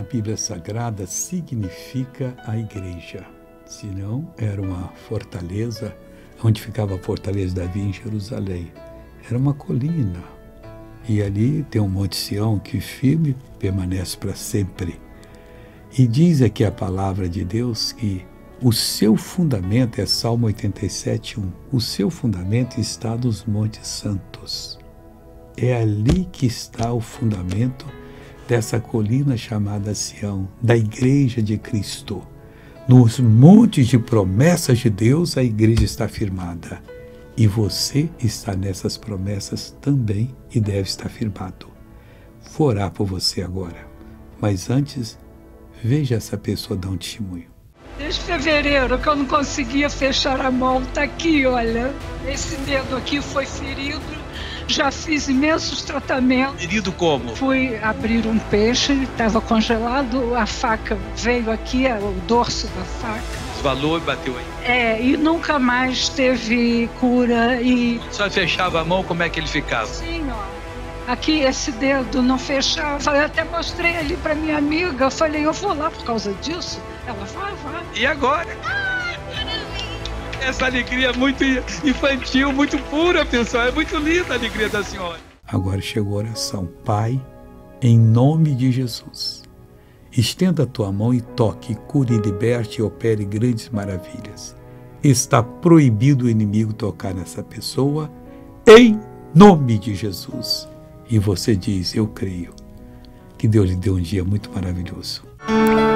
Bíblia Sagrada significa a igreja. Senão, era uma fortaleza, onde ficava a fortaleza de Davi em Jerusalém. Era uma colina. E ali tem um Monte Sião que firme permanece para sempre. E diz aqui a palavra de Deus que o seu fundamento é Salmo 87:1. O seu fundamento está nos Montes Santos. É ali que está o fundamento dessa colina chamada Sião, da Igreja de Cristo. Nos montes de promessas de Deus, a igreja está firmada. E você está nessas promessas também e deve estar firmado. Vou orar por você agora. Mas antes, veja essa pessoa dar um testemunho. Desde fevereiro que eu não conseguia fechar a mão, tá aqui, olha. Esse dedo aqui foi ferido. Já fiz imensos tratamentos. Ferido como? Fui abrir um peixe, estava congelado, a faca veio aqui, o dorso da faca. Desvalou e bateu aí. E nunca mais teve cura e... Só fechava a mão, como é que ele ficava? Sim, ó. Aqui esse dedo não fechava. Eu até mostrei ali para minha amiga, eu falei, eu vou lá por causa disso. Ela, vai. E agora? Essa alegria muito infantil, muito pura, pessoal. É muito linda a alegria da senhora. Agora chegou a oração. Pai, em nome de Jesus, estenda a tua mão e toque, cure, liberte e opere grandes maravilhas. Está proibido o inimigo tocar nessa pessoa, em nome de Jesus. E você diz, eu creio. Que Deus lhe dê um dia muito maravilhoso.